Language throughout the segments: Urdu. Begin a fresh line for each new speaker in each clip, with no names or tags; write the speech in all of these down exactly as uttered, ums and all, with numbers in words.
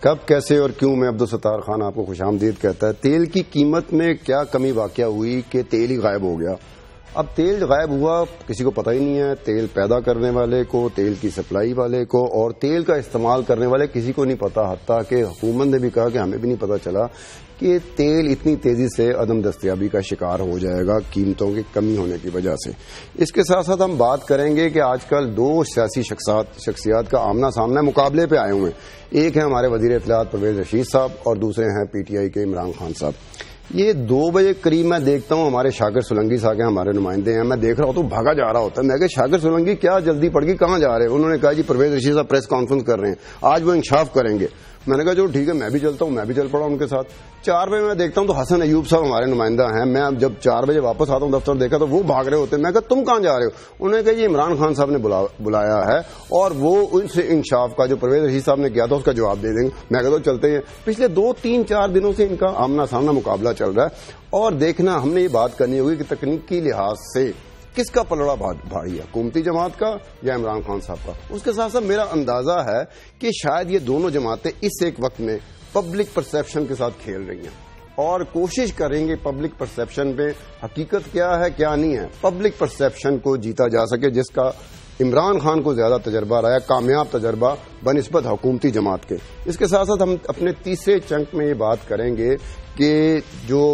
کب کیسے اور کیوں میں عبدالستار خان آپ کو خوش آمدید کہتا ہے. تیل کی قیمت میں کیا کمی واقع ہوئی کہ تیل ہی غائب ہو گیا؟ اب تیل غائب ہوا کسی کو پتہ ہی نہیں ہے. تیل پیدا کرنے والے کو، تیل کی سپلائی والے کو اور تیل کا استعمال کرنے والے کسی کو نہیں پتا. حتیٰ کہ حکومت نے بھی کہا کہ ہمیں بھی نہیں پتا چلا کہ تیل اتنی تیزی سے عدم دستیابی کا شکار ہو جائے گا قیمتوں کی کمی ہونے کی وجہ سے. اس کے ساتھ ساتھ ہم بات کریں گے کہ آج کل دو سیاسی شخصیات شخصیات کا آمنا سامنا مقابلے پہ آئے ہوئے ہیں. ایک ہے ہمارے وزیر اطلاعات پرویز رشید صاحب اور دوسرے ہیں پی ٹی آئی کے عمران خان صاحب. یہ دو بجے قریب میں دیکھتا ہوں ہمارے شاکر سولنگی صاحب ہمارے نمائندے ہیں، میں دیکھ رہا ہوں تو بھاگا جا رہا ہوتا ہے. میں کہ شاکر سولنگی کیا جلدی پڑ گئی، کہاں جا رہے ہیں؟ انہوں نے کہا جی پرویز رشید صاحب پریس کانفرنس کر رہے ہیں، آج وہ انکشاف کریں گے. میں نے کہا جو ٹھیک ہے میں بھی چلتا ہوں. میں بھی چل پڑا ان کے ساتھ. چار بجے میں دیکھتا ہوں تو حسن ایوب صاحب ہمارے نمائندہ ہیں. میں جب چار بجے واپس آتا ہوں دفتر دیکھا تو وہ بھاگ رہے ہوتے ہیں. میں کہا تم کہاں جا رہے ہو؟ انہوں نے کہا یہ عمران خان صاحب نے بلایا ہے اور وہ ان سے انکشاف کا جو پرویز رشید صاحب نے کیا تھا اس کا جواب دے دیں گے. میں کہتا ہوں چلتے ہیں. پچھلے دو تین چار دنوں سے ان کا آمنا سامنا مقابلہ چل رہا ہے اور دیکھنا ہم نے یہ بات کرنی ہوگی کہ تکنیکی لحاظ سے کس کا پلڑا بھاری ہے، حکومتی جماعت کا یا عمران خان صاحب کا. اس کے ساتھ ساتھ میرا اندازہ ہے کہ شاید یہ دونوں جماعتیں اس ایک وقت میں پبلک پرسیپشن کے ساتھ کھیل رہی ہیں اور کوشش کریں گے پبلک پرسیپشن پہ حقیقت کیا ہے کیا نہیں ہے پبلک پرسیپشن کو جیتا جا سکے، جس کا عمران خان کو زیادہ تجربہ رہا ہے، کامیاب تجربہ بنسبت حکومتی جماعت کے. اس کے ساتھ ساتھ ہم اپنے تیسرے چنک میں یہ بات کریں گے کہ جو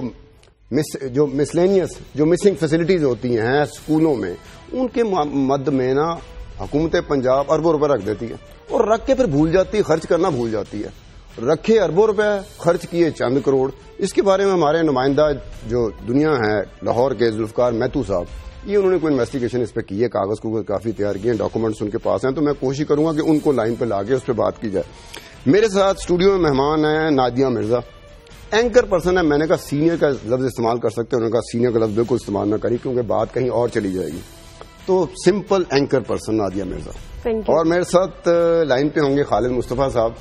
جو مسلینیس جو مسنگ فیسلٹیز ہوتی ہیں اسکولوں میں، ان کے مد میں نا حکومت پنجاب اربوں روپے رکھ دیتی ہے اور رکھ کے پھر بھول جاتی ہے، خرچ کرنا بھول جاتی ہے. رکھے اربوں روپے، خرچ کیے چند کروڑ. اس کے بارے میں ہمارے نمائندہ جو دنیا ہے لاہور کے ذوالفقار میتو صاحب، یہ انہوں نے کوئی انویسٹیگیشن اس پہ کی ہے، کاغذ کو کافی تیار کیے ہیں، ڈاکومنٹس ان کے پاس ہیں. تو میں کوشش کروں گا کہ ان کو لائن پہ لا کے اس پہ بات کی جائے. میرے ساتھ اسٹوڈیو میں مہمان ہیں نادیہ مرزا، اینکر پرسن ہے. میں نے کہا سینئر کا لفظ استعمال کر سکتے ہیں، انہوں نے کہا سینئر کا لفظ بالکل استعمال نہ کری کیونکہ بات کہیں اور چلی جائے گی. تو simple anchor person Nadia Mirza. اور میرے ساتھ لائن پہ ہوں گے خالد مصطفیٰ صاحب.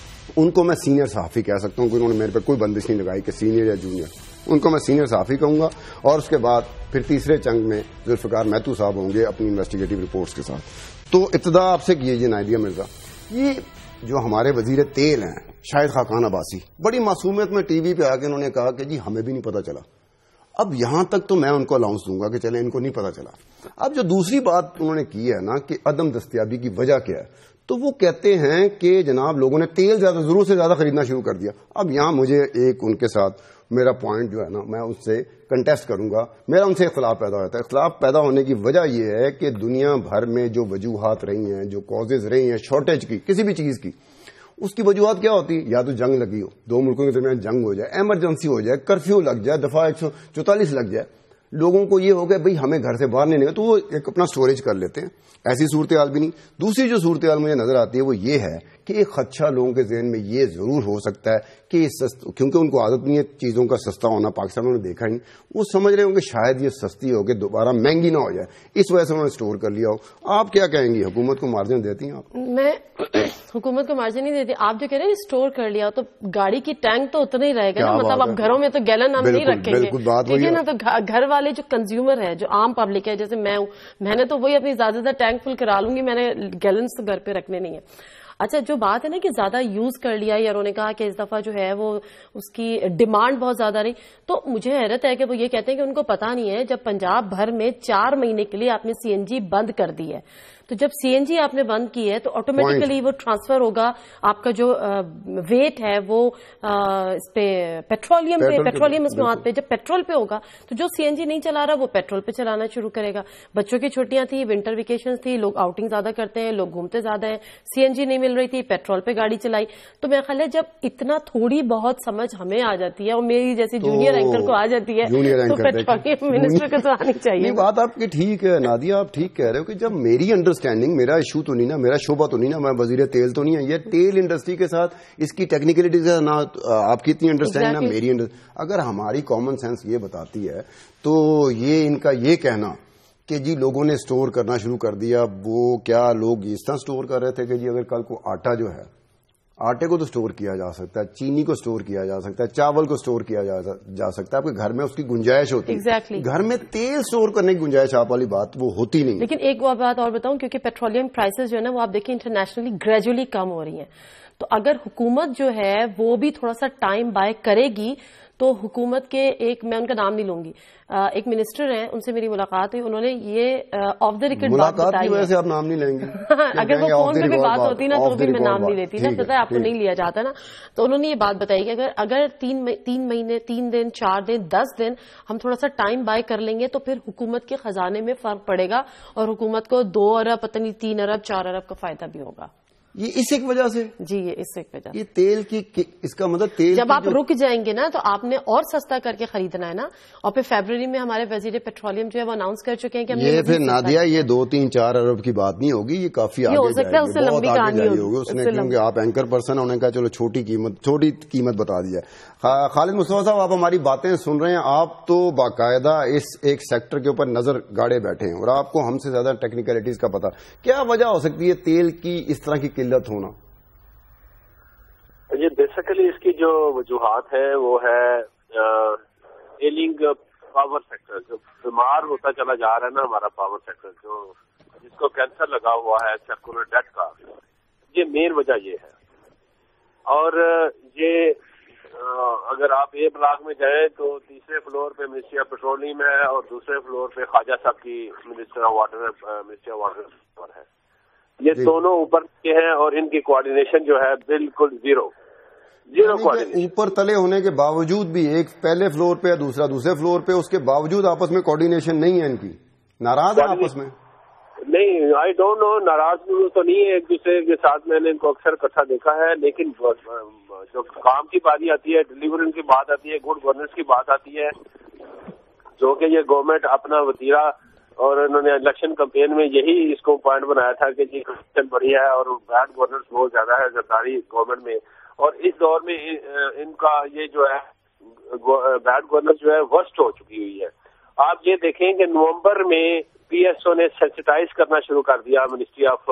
ان کو میں سینئر صحافی کہہ سکتا ہوں کہ انہوں نے میرے پہ کوئی بندش نہیں لگائی کہ سینئر یا جونیئر، ان کو میں سینئر صحافی کہوں گا. اور اس کے بعد پھر تیسرے چنگ میں ذوالفقار میتو صاحب ہوں گے اپنی انویسٹیگیٹو رپورٹس کے ساتھ. تو ابتدا آپ سے کیجیے نادیہ مرزا، یہ جو ہمارے وزیر تیل ہیں شاہد خاقان عباسی، بڑی معصومیت میں ٹی وی پہ آ کے انہوں نے کہا کہ جی ہمیں بھی نہیں پتا چلا. اب یہاں تک تو میں ان کو الاؤنس دوں گا کہ چلے ان کو نہیں پتا چلا. اب جو دوسری بات انہوں نے کی ہے نا کہ عدم دستیابی کی وجہ کیا ہے، تو وہ کہتے ہیں کہ جناب لوگوں نے تیل زیادہ ضرورت سے زیادہ خریدنا شروع کر دیا. اب یہاں مجھے ایک ان کے ساتھ میرا پوائنٹ جو ہے نا میں اس سے کنٹیسٹ کروں گا. میرا ان سے اختلاف پیدا ہوتا ہے. اختلاف پیدا ہونے کی وجہ یہ ہے کہ دنیا بھر میں جو وجوہات رہی ہیں، جو کازز رہی ہیں شارٹیج کی کسی بھی چیز کی، اس کی وجوہات کیا ہوتی ہے؟ یا تو جنگ لگی ہو، دو ملکوں کے درمیان جنگ ہو جائے، ایمرجنسی ہو جائے، کرفیو لگ جائے، دفعہ ایک سو چوتالیس لگ جائے، لوگوں کو یہ ہو گیا بھائی ہمیں گھر سے باہر نہیں نکلے تو وہ ایک اپنا سٹوریج کر لیتے ہیں. ایسی صورتحال بھی نہیں. دوسری جو صورتحال مجھے نظر آتی ہے وہ یہ ہے کہ ایک خدشہ لوگوں کے ذہن میں یہ ضرور ہو سکتا ہے کہ کیونکہ ان کو عادت نہیں ہے چیزوں کا سستا ہونا، پاکستان نے دیکھا نہیں، وہ سمجھ رہے ہوں کہ شاید یہ سستی ہو کے دوبارہ مہنگی نہ ہو جائے، اس وجہ سے انہوں نے اسٹور کر لیا ہو. آپ کیا کہیں گی؟ حکومت کو مارجن دیتی ہیں آپ؟
میں حکومت کو مارجن نہیں دیتی. آپ جو کہہ رہے ہیں اسٹور کر لیا تو گاڑی کی ٹینک تو اتنا ہی رہے گا نا. مطلب اب گھروں میں تو گیلن ہم نہیں رکھیں گے، ٹھیک ہے نا. تو گھر والے جو کنزیومر ہے، جو عام پبلک ہے جیسے میں ہوں، میں نے تو وہی اپنی زیادہ زیادہ ٹینک فل کرا لوں گی، میں نے گیلنس تو گھر پہ رکھنے نہیں ہے. اچھا جو بات ہے نا کہ زیادہ یوز کر لیا، یا انہوں نے کہا کہ اس دفعہ جو ہے وہ اس کی ڈیمانڈ بہت زیادہ رہی، تو مجھے حیرت ہے کہ وہ یہ کہتے ہیں کہ ان کو پتا نہیں ہے جب پنجاب بھر میں چار مہینے کے لیے آپ نے سی این جی بند کر دی ہے، تو جب سی این جی آپ نے بند کی ہے تو آٹومیٹیکلی وہ ٹرانسفر ہوگا، آپ کا جو ویٹ ہے وہ اس پہ پیٹرولیم پہ پیٹرولیم مصنوعات پہ، جب پیٹرول پہ ہوگا تو جو سی این جی نہیں چلا رہا وہ پیٹرول پہ چلانا شروع کرے گا. بچوں کی چھٹیاں تھیں، ونٹر ویکیشن تھی، لوگ آؤٹنگ زیادہ کرتے ہیں، لوگ گھومتے زیادہ ہیں، سی این جی نہیں مل رہی تھی، پیٹرول پہ گاڑی چلائی. تو میرا خیال ہے جب اتنا تھوڑی بہت سمجھ ہمیں آ جاتی ہے اور میری جیسی جونیئر اینکر کو آ جاتی ہے تو پیٹرولیم منسٹر کو تو آنی چاہیے.
بات آپ کی ٹھیک ہے نادیہ، آپ ٹھیک کہہ رہے ہو کہ جب میری انڈرسٹینڈنگ، میرا ایشو تو نہیں نا، میرا شعبہ تو نہیں نا، میں وزیر تیل تو نہیں ہے. یہ تیل انڈسٹری کے ساتھ اس کی ٹیکنیکلٹی سے نہ آپ کی اتنی انڈرسٹینڈنگ نہ میری انڈرسٹینڈنگ. اگر ہماری کامن سینس یہ بتاتی ہے تو یہ ان کا یہ کہنا کہ جی لوگوں نے سٹور کرنا شروع کر دیا، وہ کیا لوگ اس طرح سٹور کر رہے تھے کہ جی اگر کل کو آٹا جو ہے، آٹے کو تو سٹور کیا جا سکتا ہے، چینی کو سٹور کیا جا سکتا ہے، چاول کو سٹور کیا جا سکتا ہے، آپ کے گھر میں اس کی گنجائش ہوتی ہے.
exactly.
گھر میں تیل سٹور کرنے کی گنجائش آپ والی بات وہ ہوتی نہیں.
لیکن ایک بات اور بتاؤں، کیونکہ پیٹرولیم پرائسز جو ہے نا وہ آپ دیکھیں انٹرنیشنلی گریجولی کم ہو رہی ہیں، تو اگر حکومت جو ہے وہ بھی تھوڑا سا ٹائم بائی کرے گی تو حکومت کے ایک میں ان کا نام نہیں لوں گی ایک منسٹر ہیں ان سے میری ملاقات ہوئی انہوں نے یہ آف دا ریکارڈ بات بتائی ہے.
آپ نام نہیں لیں گے
اگر وہ فون پہ بھی بات ہوتی نا تو بھی میں نام نہیں لیتی نا, پتا ہے آپ کو نہیں لیا جاتا نا. تو انہوں نے یہ بات بتائی کہ اگر اگر تین تین مہینے تین دن چار دن دس دن ہم تھوڑا سا ٹائم بائی کر لیں گے تو پھر حکومت کے خزانے میں فرق پڑے گا اور حکومت کو دو ارب پتہ نہیں تین ارب چار ارب کا فائدہ بھی ہوگا.
یہ اس ایک وجہ سے
جی یہ اس ایک وجہ
یہ تیل کی اس کا مطلب تیل
جب آپ رک جائیں گے نا تو آپ نے اور سستا کر کے خریدنا ہے نا. اور پھر فیبرری میں ہمارے وزیر پیٹرولیم جو ہے وہ اناؤنس کر چکے ہیں کہ
یہ پھر نادیہ یہ دو تین چار ارب کی بات نہیں ہوگی, یہ کافی آگے
ہو سکتا ہے اس سے لمبی کہانی
ہوگی اس نے, کیونکہ آپ اینکر پرسن ہونے کا چلو چھوٹی قیمت چھوٹی قیمت بتا دیا. خالد مصطفیٰ صاحب آپ ہماری باتیں سن رہے ہیں, آپ تو باقاعدہ اس ایک سیکٹر کے اوپر نظر گاڑے بیٹھے ہیں اور آپ کو ہم سے زیادہ ٹیکنیکلٹیز کا پتا. کیا وجہ ہو سکتی ہے تیل کی اس طرح کی قلت ہونا؟
یہ بیسیکلی اس کی جو وجوہات ہے وہ ہے ایلنگ پاور سیکٹر, جو بیمار ہوتا چلا جا رہا ہے نا ہمارا پاور سیکٹر, جو جس کو کینسر لگا ہوا ہے سرکولر ڈیٹ کا, یہ مین وجہ یہ ہے. اور یہ اگر آپ اے بلاک میں جائیں تو تیسرے فلور پہ منسٹری آف پیٹرولیم ہے اور دوسرے فلور پہ خواجہ صاحب کی minister of water ministry of water ہے. یہ دونوں اوپر کے ہیں اور ان کی کوآرڈینیشن جو ہے بالکل زیرو زیرو کوآرڈینیشن.
اوپر تلے ہونے کے باوجود بھی ایک پہلے فلور پہ دوسرا دوسرے فلور پہ, اس کے باوجود آپس میں کوآرڈینیشن نہیں ہے ان کی. ناراض ہیں آپس میں؟
نہیں, آئی ڈونٹ نو, ناراض تو نہیں ہے ایک دوسرے کے ساتھ. میں نے ان کو اکثر اکٹھا دیکھا ہے, لیکن جو کام کی باری آتی ہے, ڈلیورنگ کی بات آتی ہے, گڈ گورننس کی بات آتی ہے, جو کہ یہ گورنمنٹ اپنا وتیرہ, اور انہوں نے الیکشن کمپین میں یہی اس کو پوائنٹ بنایا تھا کہ جی کرپشن بڑی ہے اور بیڈ گورننس بہت زیادہ ہے زرداری گورنمنٹ میں. اور اس دور میں ان کا یہ جو ہے بیڈ گورننس جو ہے ورسٹ ہو چکی ہوئی ہے. آپ یہ دیکھیں کہ نومبر میں پی ایس او نے سینسٹائز کرنا شروع کر دیا منسٹری آف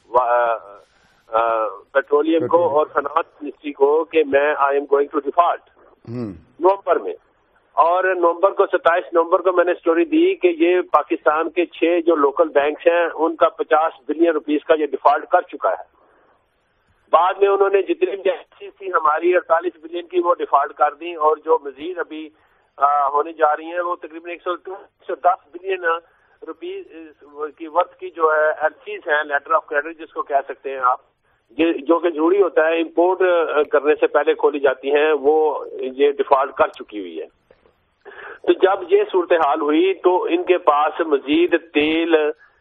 پیٹرولیم کو اور فنانس منسٹری کو کہ میں I am going to default November میں. اور نومبر کو ستائیس نومبر کو میں نے اسٹوری دی کہ یہ پاکستان کے چھ جو لوکل بینکس ہیں ان کا پچاس بلین روپیز کا یہ ڈیفالٹ کر چکا ہے. بعد میں انہوں نے جتنی بھی ایسی تھی ہماری اڑتالیس بلین کی وہ ڈیفالٹ کر دی, اور جو مزید ابھی ہونے جا رہی ہیں وہ تقریباً ایک سو دس بلین روپیز کی ورتھ کی جو ہے ایل سیز ہیں, لیٹر آف کریڈٹ جس کو کہہ سکتے ہیں آپ, جو کہ جھوڑی ہوتا ہے, امپورٹ کرنے سے پہلے کھولی جاتی ہیں, وہ یہ ڈیفالٹ کر چکی ہوئی ہے. تو جب یہ صورتحال ہوئی تو ان کے پاس مزید تیل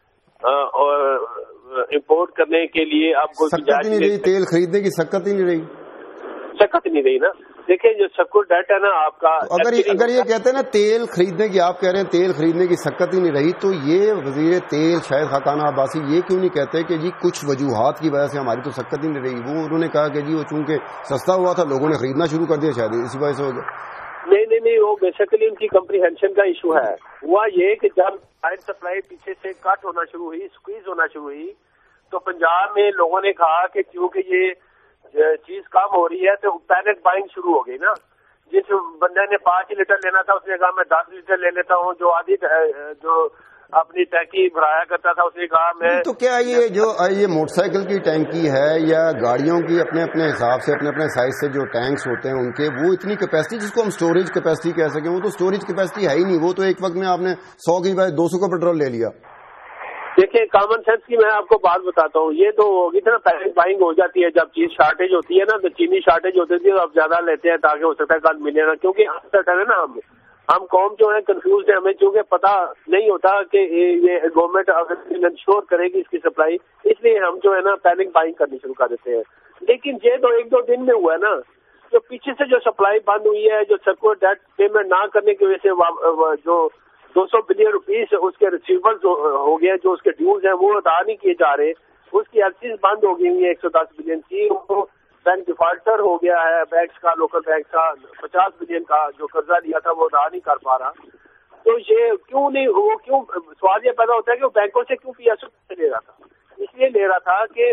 اور امپورٹ کرنے کے لیے اب کوئی
سکت نہیں رہی, تیل خریدنے کی سکت ہی نہیں رہی,
سکت نہیں رہی نا. دیکھیں جو سرکول ڈیٹ ہے نا آپ کا,
اگر اگر یہ کہتے ہیں نا تیل خریدنے کی, آپ کہہ رہے ہیں تیل خریدنے کی سکت ہی نہیں رہی, تو یہ وزیر تیل شاید خاقان عباسی یہ کیوں نہیں کہتے کہ جی کچھ وجوہات کی وجہ سے ہماری تو سکت ہی نہیں رہی؟ وہ انہوں نے کہا کہ جی وہ چونکہ سستا ہوا تھا لوگوں نے خریدنا شروع کر دیا, شاید اسی وجہ سے ہو گیا.
نہیں نہیں نہیں وہ بیسیکلی ان کی کمپریہنشن کا ایشو ہے. ہوا یہ کہ جب لائٹ سپلائی پیچھے سے کٹ ہونا شروع ہوئی, اسکویز ہونا شروع ہوئی, تو پنجاب میں لوگوں نے کہا کہ کیونکہ یہ چیز کم ہو رہی ہے تو پینک بائنگ شروع ہو گئی نا. جس بندے نے پانچ لیٹر لینا تھا اس نے کہا میں دس لیٹر لے لیتا ہوں, جو آدھی جو اپنی ٹینکی بھرایا کرتا تھا اس نے کہا میں. تو
کیا یہ جو یہ موٹر سائیکل کی ٹینکی ہے یا گاڑیوں کی اپنے اپنے حساب سے اپنے اپنے سائز سے جو ٹینکس ہوتے ہیں ان کے, وہ اتنی کیپیسٹی جس کو ہم سٹوریج کیپیسٹی کہہ سکیں, وہ تو سٹوریج کیپیسٹی ہے ہی نہیں. وہ تو ایک وقت میں آپ نے سو کی بجائے دو سو کا پیٹرول لے لیا.
دیکھیں کامن سینس کی میں آپ کو بات بتاتا ہوں, یہ تو ہوگی نا پینک بائنگ ہو جاتی ہے جب چیز شارٹیج ہوتی ہے نا, تو چینی شارٹیج ہوتی ہے تو آپ زیادہ لیتے ہیں تاکہ ہو سکتا ہے کل ملے نا, کیونکہ انسرٹن ہے نا. ہم ہم قوم جو ہے کنفیوز ہے, ہمیں چونکہ پتا نہیں ہوتا کہ یہ گورنمنٹ اگر انشور کرے گی اس کی سپلائی, اس لیے ہم جو ہے نا پینک بائنگ کرنی شروع کر دیتے ہیں. لیکن یہ تو ایک دو دن میں ہوا ہے نا, جو پیچھے سے جو سپلائی بند ہوئی ہے, جو سرکول ڈیٹ پیمنٹ نہ کرنے کی وجہ سے جو دو سو بلین روپیز اس کے ریسیورز ہو گئے, جو اس کے ڈیوز ہیں وہ ادا نہیں کیے جا رہے, اس کی ایکسیز بند ہو گئی ہوئی ہے ایک سو دس بلین کی. بینک ڈیفالٹر ہو گیا ہے بینکس کا, لوکل بینک کا پچاس بلین کا جو قرضہ لیا تھا وہ ادا نہیں کر پا رہا. تو یہ کیوں نہیں, وہ کیوں, سوال یہ پیدا ہوتا ہے کہ وہ بینکوں سے کیوں پی ایس او لے رہا تھا؟ اس لیے لے رہا تھا کہ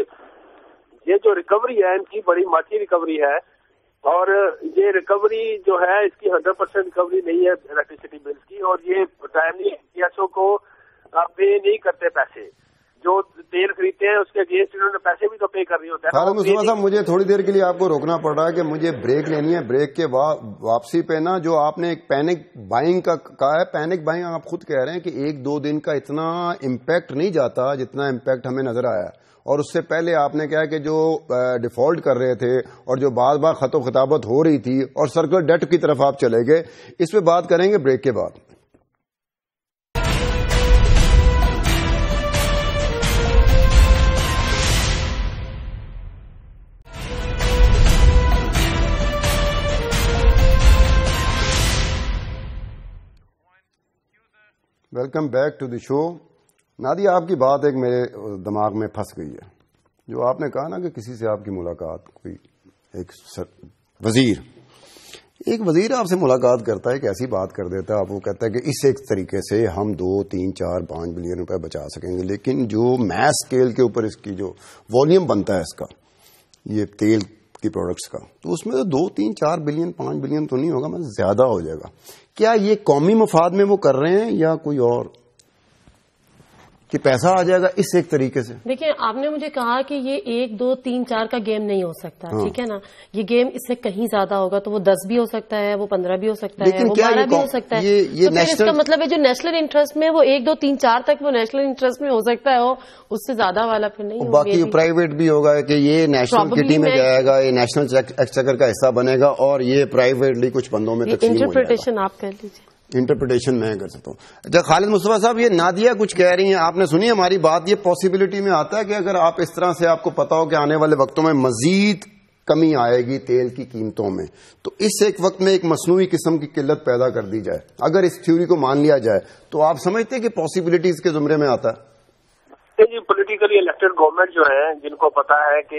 یہ جو ریکوری ہے ان کی بڑی ماٹی ریکوری ہے, اور یہ ریکوری جو ہے اس کی ہنڈریڈ پرسینٹ ریکوری نہیں ہے الیکٹریسٹی بلز کی, اور یہ ٹائملی پی ایس او کو پے نہیں کرتے پیسے. جو तेल खरीदते हैं उसके अगेंस्ट इन्होंने पैसे भी तो पे करनी होता है।
खालिद मुस्तफा साहब, मुझे थोड़ी देर के लिए आपको रोकना पड़ रहा है कि मुझे ब्रेक लेनी है। ब्रेक के बाद वापसी पे ना जो आपने एक पैनिक बाइंग का कहा है, पैनिक बाइंग आप खुद कह रहे हैं कि एक दो दिन का इतना इम्पैक्ट नहीं जाता जितना इम्पैक्ट हमें नजर आया, और उससे पहले आपने कहा कि जो डिफॉल्ट कर रहे थे और जो बार बार खतो खिताबत हो रही थी और सर्कुलर डेट की तरफ आप चले गए। इस पे बात करेंगे ब्रेक के बाद। Welcome back to the show. Nadia, आपकी बात एक मेरे दिमाग में फंस गई है। जो आपने कहा ना कि किसी से आपकी मुलाकात, कोई एक सर, वजीर एक वजीर आपसे मुलाकात करता है, एक ऐसी बात कर देता है, आप वो कहता है कि इस एक तरीके से हम दो तीन चार पांच बिलियन रुपए बचा सकेंगे, लेकिन जो मैस स्केल के ऊपर इसकी जो वॉल्यूम बनता है इसका, ये तेल की प्रोडक्ट्स का, तो उसमें तो दो तीन चार बिलियन पांच बिलियन तो नहीं होगा, मतलब ज्यादा हो जाएगा। क्या ये कौमी मफाद में वो कर रहे हैं या कोई और कि पैसा आ जाएगा इस एक तरीके से?
देखिए, आपने मुझे कहा कि ये एक दो तीन चार का गेम नहीं हो सकता, ठीक है ना। ये गेम इससे कहीं ज्यादा होगा, तो वो दस भी हो सकता है, वो पंद्रह भी हो सकता है, वो बारह भी हो सकता है।
ये, ये
तो फिर इसका मतलब है जो नेशनल इंटरेस्ट में वो एक दो तीन चार तक वो नेशनल इंटरेस्ट में हो सकता है, वो उससे ज्यादा वाला फिर नहीं।
बाकी प्राइवेट भी होगा कि ये नेशनल किटी में जाएगा, ये नेशनल एक्सचेकर का हिस्सा बनेगा और ये प्राइवेटली कुछ बंदों में तकसीम हो जाएगा।
इंटरप्रिटेशन आप कर लीजिए,
इंटरप्रिटेशन मैं कर सकता हूँ। अच्छा खालिद मुस्तफा साहब, ये नादिया कुछ कह रही हैं, आपने सुनी हमारी बात, ये पॉसिबिलिटी में आता है कि अगर आप इस तरह से आपको पता हो कि आने वाले वक्तों में मजीद कमी आएगी तेल की कीमतों में, तो इस एक वक्त में एक मसनूई किस्म की किल्लत पैदा कर दी जाए, अगर इस थ्योरी को मान लिया जाए, तो आप समझते हैं कि पॉसिबिलिटीज के जुमरे में आता है?
जी, पोलिटिकली इलेक्टेड गवर्नमेंट जो है, जिनको पता है कि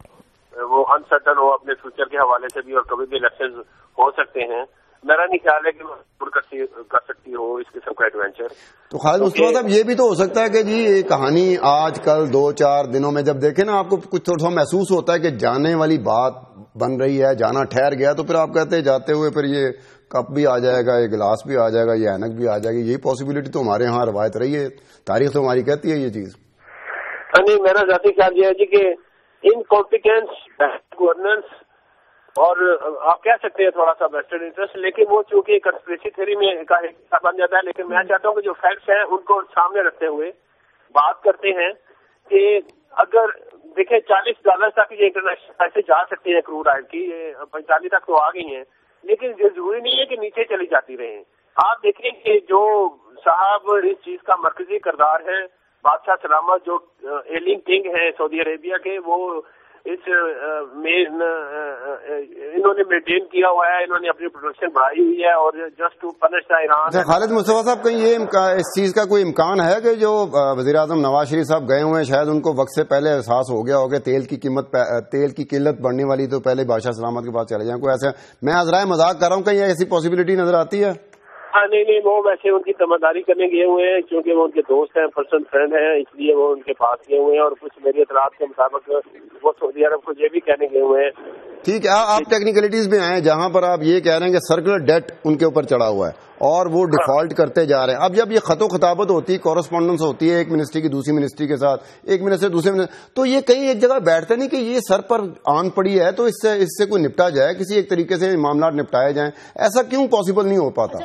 वो अनसर्टन हो अपने फ्यूचर के हवाले से भी और कभी भी इलेक्शन हो सकते हैं, मेरा नहीं ख्याल है कि वो कर सकती हो इस किस्म का एडवेंचर।
तो खालिद मुस्तफा साहब, ये भी तो हो सकता है कि जी ये कहानी आज कल दो चार दिनों में जब देखे ना, आपको कुछ थोड़ा सा महसूस होता है कि जाने वाली बात बन रही है, जाना ठहर गया, तो फिर आप कहते हैं जाते हुए फिर ये कप भी आ जाएगा, ये गिलास भी आ जाएगा, ये ऐनक भी आ जाएगी। यही पॉसिबिलिटी तो हमारे यहाँ रवायत रही है, तारीख तो हमारी कहती है ये चीज।
नहीं, मेरा जाती ख्याल ये है जी कि इनकॉम्पिटेंस, गवर्नेंस और आप कह सकते हैं थोड़ा सा वेस्टेड इंटरेस्ट, लेकिन वो चूंकि कंस्पिरेसी थ्योरी में का हिस्सा बन जाता है। लेकिन मैं चाहता हूँ कि जो फैक्ट्स हैं उनको सामने रखते हुए बात करते हैं कि अगर देखें चालीस डॉलर तक ये इंटरनेशनल पैसे जा सकते हैं क्रूड ऑयल की, ये पैंतालीस तक तो आ गई हैं, लेकिन ये जरूरी नहीं है कि नीचे चली जाती रहे। आप देखें कि जो साहब इस चीज का मरकजी किरदार है, बादशाह सलामत जो एलिंग किंग है सऊदी अरेबिया के, वो इस मेन इन्होंने मेंटेन किया हुआ है, इन्होंने अपनी प्रोडक्शन बढ़ाई हुई है और just to punish the Iran.
अच्छा खालिद मुस्तफा साहब, कहीं ये इस चीज का कोई इम्कान है कि जो वजीर आजम नवाज शरीफ साहब गए हुए हैं, शायद उनको वक्त से पहले एहसास हो गया होगा तेल की कीमत तेल की किल्लत बढ़ने वाली, तो पहले बादशाह सलामत के पास चले जाएं? कोई ऐसा, मैं अजराय मजाक कर रहा हूँ, कहीं ऐसी पॉसिबिलिटी नजर आती है?
हाँ, नहीं नहीं, वो वैसे उनकी तमादारी करने गए हुए हैं, क्योंकि वो उनके दोस्त हैं, पर्सनल फ्रेंड हैं, इसलिए वो उनके पास गए हुए हैं। और कुछ मेरी इतलात के मुताबिक वो सऊदी अरब को ये भी कहने गए हुए हैं।
ठीक है, आप टेक्निकलिटीज में आए जहां पर आप ये कह रहे हैं कि सर्कुलर डेट उनके ऊपर चढ़ा हुआ है और वो डिफॉल्ट करते जा रहे हैं। अब जब ये खतो खिताबत होती है, कॉरेस्पॉन्डेंस होती है एक मिनिस्ट्री की दूसरी मिनिस्ट्री के साथ, एक मिनिस्टर दूसरे मिनिस्टर, तो ये कहीं एक जगह बैठते नहीं कि ये सर पर आन पड़ी है तो इससे इससे कोई निपटा जाए, किसी एक तरीके से मामला निपटाए जाए। ऐसा क्यों पॉसिबल नहीं हो पाता?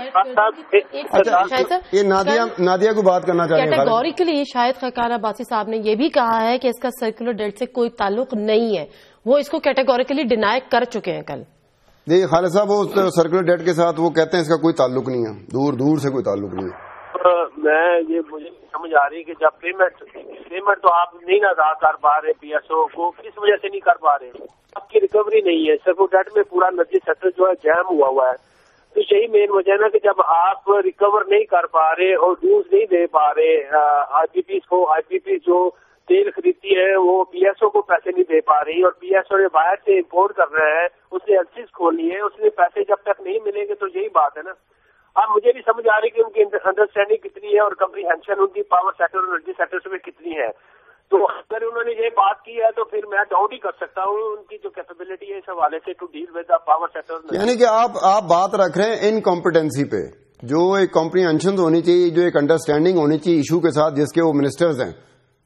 अच्छा, ये नादिया नादिया को बात करना चाह रहे हैं।
कैटेगोरिकली शायद खकार अब्बासी साहब ने ये भी कहा है कि इसका सर्कुलर डेट से कोई ताल्लुक नहीं है, वो इसको कैटेगोरिकली डिनाई कर चुके हैं कल।
देखिए खालिद साहब, वो सर्कुलर डेट के साथ वो कहते हैं इसका कोई ताल्लुक नहीं है, दूर दूर से कोई ताल्लुक नहीं है।
मैं ये मुझे समझ आ रही है कि जब पेमेंट पेमेंट तो आप नहीं ना अदा कर पा रहे पीएसओ को, किस वजह से नहीं कर पा रहे? आपकी रिकवरी नहीं है, सर्कुलर डेट में पूरा एनर्जी सेक्टर जो है जैम हुआ हुआ है। तो यही मेन वजह है ना कि जब आप रिकवर नहीं कर पा रहे और ड्यूज नहीं दे पा रहे आईपीपी को, आईपीपी जो तेल खरीदती है वो पीएसओ को पैसे नहीं दे पा रही और पीएसओ ने बाहर से इम्पोर्ट कर रहा है, उसने एलसीज खोलनी है, उसने पैसे जब तक नहीं मिलेंगे तो यही बात है ना। अब मुझे भी समझ आ रही कि उनकी अंडरस्टैंडिंग कितनी है और कम्प्रीहेंशन उनकी पावर सेक्टर और एनर्जी सेक्टर में कितनी है। तो अगर उन्होंने ये बात की है तो फिर मैं डाउट ही कर सकता हूँ उनकी जो कैपेबिलिटी है इस हवाले से to deal with the power sector.
यानी कि आप आप बात रख रहे हैं इनकॉम्पिटेंसी पे, जो एक कॉम्प्रीहेंशन होनी चाहिए, जो एक अंडरस्टैंडिंग होनी चाहिए इशू के साथ जिसके वो मिनिस्टर्स हैं,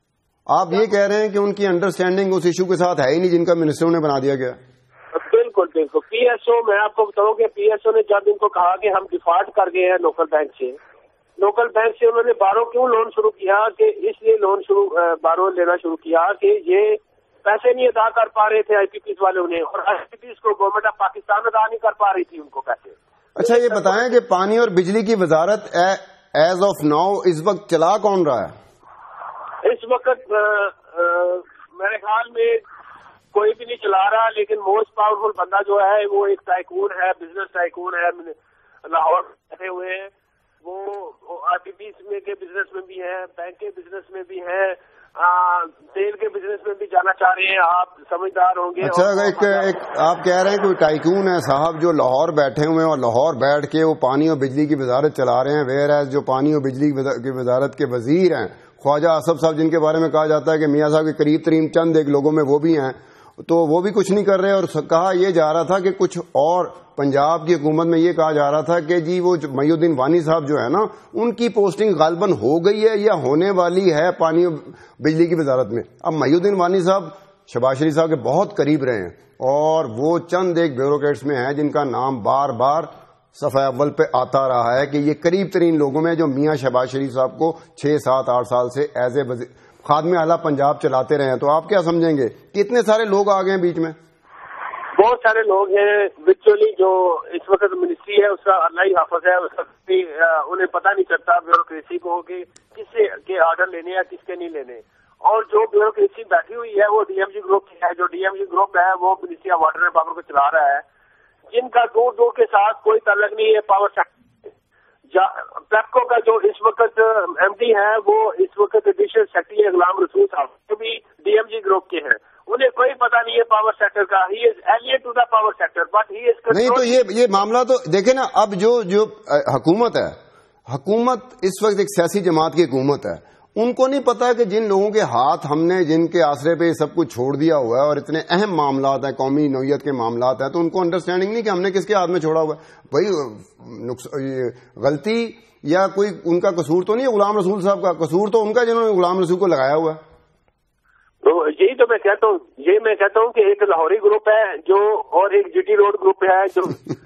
آپ یہ کہہ رہے ہیں کہ ان کی انڈرسٹینڈنگ اس ایشو کے ساتھ ہے ہی نہیں جن کا منسٹروں نے بنا دیا گیا؟
بالکل بالکل. پی ایس او میں آپ کو بتاؤں کہ پی ایس او نے جب ان کو کہا کہ ہم ڈیفالٹ کر گئے ہیں لوکل بینک سے، لوکل بینک سے انہوں نے بارو کیوں لون شروع کیا کہ اس لیے لون شروع بارو لینا شروع کیا کہ یہ پیسے نہیں ادا کر پا رہے تھے آئی پی پیز والے انہیں، اور آئی پی پیز کو گورنمنٹ آف پاکستان ادا نہیں کر پا رہی تھی ان کو پیسے.
اچھا یہ بتائیں کہ پانی اور بجلی کی وزارت ایز آف ناؤ اس وقت چلا کون رہا ہے؟
اس وقت میرے خیال میں کوئی بھی نہیں چلا رہا، لیکن موسٹ پاورفل بندہ جو ہے وہ ایک ٹائکون ہے، بزنس ٹائکون ہے، لاہور بیٹھے ہوئے ہیں. وہ آر ٹی پی میں کے بزنس میں بھی ہیں، بینک کے بزنس میں بھی ہیں، تیل کے بزنس میں بھی جانا چاہ رہے ہیں. آپ سمجھدار ہوں گے.
اچھا ایک, ایک آپ کہہ رہے ہیں کوئی ٹائکون ہے صاحب جو لاہور بیٹھے ہوئے ہیں اور لاہور بیٹھ کے وہ پانی اور بجلی کی وزارت چلا رہے ہیں، ویئر ایز جو پانی اور بجلی کی وزارت کے وزیر ہیں خواجہ آصف صاحب، جن کے بارے میں کہا جاتا ہے کہ میاں صاحب کے قریب ترین چند ایک لوگوں میں وہ بھی ہیں، تو وہ بھی کچھ نہیں کر رہے. اور کہا یہ جا رہا تھا کہ کچھ اور پنجاب کی حکومت میں یہ کہا جا رہا تھا کہ جی وہ محی الدین وانی صاحب جو ہے نا ان کی پوسٹنگ غالباً ہو گئی ہے یا ہونے والی ہے پانی اور بجلی کی وزارت میں. اب محی الدین وانی صاحب شہباز شریف صاحب کے بہت قریب رہے ہیں اور وہ چند ایک بیوروکریٹس میں ہیں جن کا نام بار بار صفحہ اول پہ آتا رہا ہے کہ یہ قریب ترین لوگوں میں جو میاں شہباز شریف صاحب کو چھ سات آٹھ سال سے ایز اے خادم اعلیٰ پنجاب چلاتے رہے ہیں. تو آپ کیا سمجھیں گے کتنے سارے لوگ آ گئے ہیں بیچ میں؟
بہت سارے لوگ ہیں وچولی جو اس وقت منسٹری ہے اس کا اللہ ہی حافظ ہے، اس وقت انہیں پتہ نہیں چلتا بیوروکریسی کو کہ کس سے کے آرڈر لینے یا کس کے نہیں لینے. اور جو بیوروکریسی بیٹھی ہوئی ہے وہ ڈی ایم جی گروپ کی ہے. جو ڈی ایم جی گروپ ہے وہ ministry of water and power کو چلا رہا ہے، جن کا دور دور کے ساتھ کوئی تعلق نہیں ہے پاور سیکٹر. پیپکو کا جو اس وقت ایم ڈی ہے وہ اس وقت ایڈیشنل سیکرٹری غلام رسول صاحب جو بھی ڈی ایم جی گروپ کے ہیں، انہیں کوئی پتہ نہیں ہے پاور سیکٹر کا. He is alien to the power sector but he is
نہیں. تو یہ یہ معاملہ تو دیکھیں نا، اب جو جو حکومت ہے، حکومت اس وقت ایک سیاسی جماعت کی حکومت ہے، ان کو نہیں پتا کہ جن لوگوں کے ہاتھ ہم نے جن کے آسرے پہ یہ سب کچھ چھوڑ دیا ہوا ہے اور اتنے اہم معاملات ہیں، قومی نوعیت کے معاملات ہیں، تو ان کو انڈرسٹینڈنگ نہیں کہ ہم نے کس کے ہاتھ میں چھوڑا ہوا ہے. بھائی غلطی یا کوئی ان کا قصور تو نہیں ہے غلام رسول صاحب کا، قصور تو ان کا جنہوں نے غلام رسول کو لگایا ہوا ہے.
تو یہی تو میں کہتا ہوں، یہ میں کہتا ہوں کہ ایک لاہوری گروپ ہے جو اور ایک جی ٹی روڈ گروپ ہے جو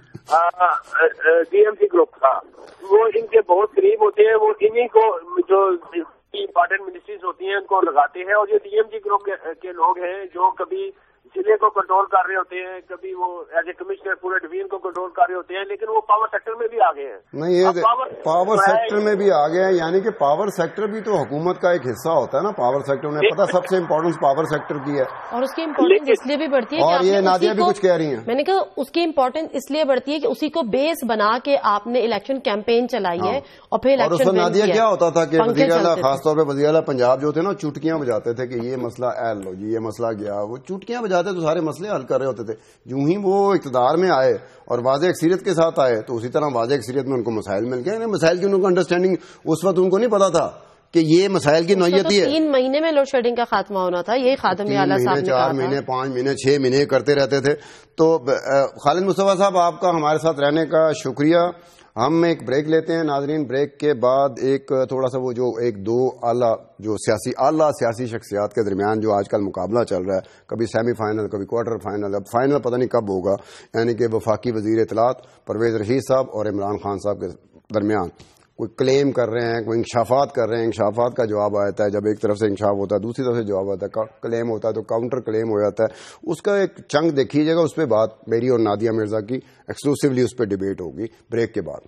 ڈی ایم سی گروپ کا، وہ ان کے بہت قریب ہوتے ہیں. وہ انہیں کو جو امپارٹینٹ منسٹریز ہوتی ہیں ان کو لگاتے ہیں. اور یہ ڈی ایم جی گروپ کے لوگ ہیں جو کبھی ضلع کو کنٹرول کر رہے ہوتے ہیں، کبھی وہ ایز اے کمشنر پورے ڈویژن کو کنٹرول کر رہے ہوتے ہیں، لیکن وہ پاور سیکٹر میں بھی آ گئے ہیں.
نہیں یہ پاور سیکٹر میں بھی آ گئے ہیں، یعنی کہ پاور سیکٹر بھی تو حکومت کا ایک حصہ ہوتا ہے نا. پاور سیکٹر میں پتا سب سے امپورٹنس پاور سیکٹر کی ہے
اور اس کی امپورٹنس اس لیے بھی بڑھتی ہے.
اور یہ نادیہ بھی کچھ کہہ رہی ہیں،
میں نے کہا اس کی امپورٹنس اس لیے بڑھتی ہے کہ اسی کو بیس بنا کے آپ نے الیکشن کیمپین چلائی ہے اور پھر الیکشن.
نادیہ کیا ہوتا تھا کہ وزیر اعلیٰ خاص طور پہ وزیر اعلیٰ پنجاب جو تھے نا چٹکیاں بجاتے تھے کہ یہ مسئلہ ایل لو جی، یہ مسئلہ گیا، وہ چٹکیاں بجاتے تو سارے مسئلے حل کر رہے ہوتے تھے. جو ہی وہ اقتدار میں آئے اور واضح اکثریت کے ساتھ آئے تو اسی طرح واضح اکثریت میں ان کو مسائل مل گئے. مسائل کی ان کو انڈرسٹینڈنگ اس وقت ان کو نہیں پتا تھا کہ یہ مسائل کی نوعیت ہی ہے.
تین مہینے میں لوڈ شیڈنگ کا خاتمہ ہونا تھا، یہی خادم اعلیٰ صاحب نے
چار مہینے پانچ مہینے چھ مہینے کرتے رہتے تھے. تو خالد مصطفیٰ صاحب آپ کا ہمارے ساتھ رہنے کا شکریہ. ہم ایک بریک لیتے ہیں ناظرین. بریک کے بعد ایک تھوڑا سا وہ جو ایک دو اعلیٰ جو سیاسی اعلیٰ سیاسی شخصیات کے درمیان جو آج کل مقابلہ چل رہا ہے، کبھی سیمی فائنل کبھی کوارٹر فائنل، اب فائنل پتہ نہیں کب ہوگا، یعنی کہ وفاقی وزیر اطلاعات پرویز رشید صاحب اور عمران خان صاحب کے درمیان کوئی کلیم کر رہے ہیں، کوئی انکشافات کر رہے ہیں. انکشافات کا جواب آتا ہے، جب ایک طرف سے انکشاف ہوتا ہے دوسری طرف سے جواب آتا ہے، کلیم ہوتا ہے تو کاؤنٹر کلیم ہو جاتا ہے. اس کا ایک چنک دیکھیے گا، اس پہ بات میری اور نادیہ مرزا کی ایکسکلوسیولی اس پہ ڈیبیٹ ہوگی بریک کے بعد.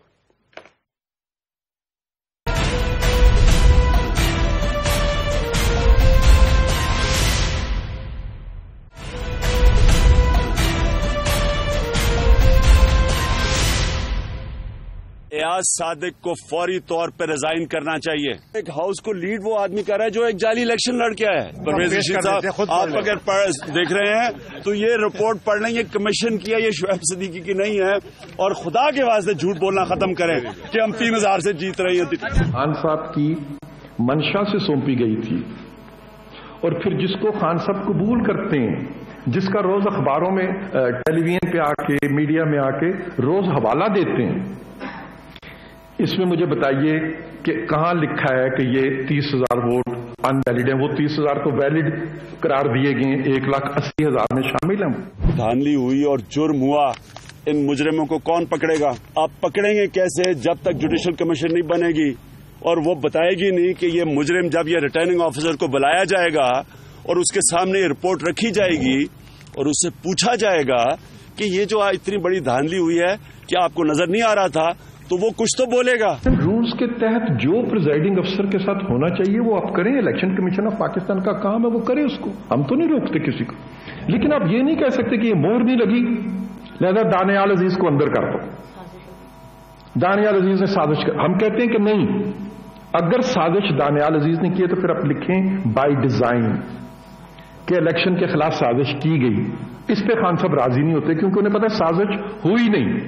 ایاز صادق کو فوری طور پہ ریزائن کرنا چاہیے. ایک ہاؤس کو لیڈ وہ آدمی کر رہا ہے جو ایک جعلی الیکشن لڑ کے آیا ہے. پرویز رشید صاحب آپ اگر دیکھ رہے ہیں تو یہ رپورٹ پڑھ لیں، یہ کمیشن کیا، یہ شعیب صدیقی کی نہیں ہے. اور خدا کے واسطے جھوٹ بولنا ختم کریں کہ ہم تین ہزار سے جیت رہے ہیں.
خان صاحب کی منشا سے سونپی گئی تھی اور پھر جس کو خان صاحب قبول کرتے ہیں، جس کا روز اخباروں میں ٹیلی ویژن پہ آ کے میڈیا میں آ کے روز حوالہ دیتے ہیں، اس میں مجھے بتائیے کہ کہاں لکھا ہے کہ یہ تیس ہزار ووٹ अनवैलिड है, वो तीस हजार तो वैलिड करार दिए गए हैं, एक लाख अस्सी हजार में शामिल हैं।
धांधली हुई और जुर्म हुआ, इन मुजरिमों को कौन पकड़ेगा? आप पकड़ेंगे कैसे जब तक जुडिशल कमीशन नहीं बनेगी और वो बताएगी नहीं कि ये मुजरिम, जब ये रिटर्निंग ऑफिसर को बुलाया जाएगा और उसके सामने ये रिपोर्ट रखी जाएगी और उससे पूछा जाएगा कि ये जो इतनी बड़ी धांधली हुई है क्या आपको नजर नहीं आ रहा था, तो वो कुछ तो बोलेगा।
रूल्स के तहत जो प्रिजाइडिंग अफसर के साथ होना चाहिए वो आप करें। इलेक्शन कमीशन ऑफ पाकिस्तान का काम है, वो करे उसको, हम तो नहीं रोकते किसी को। लेकिन आप ये नहीं कह सकते कि ये मोहर नहीं लगी लिहाजा दानियाल अजीज को अंदर कर दो, दानियाल अजीज ने साजिश कर। हम कहते हैं कि नहीं, अगर साजिश दानियाल अजीज ने की है तो फिर आप लिखें बाय डिजाइन कि इलेक्शन के खिलाफ साजिश की गई। इस पे खान साहब राजी नहीं होते क्योंकि उन्हें पता है साजिश हुई नहीं।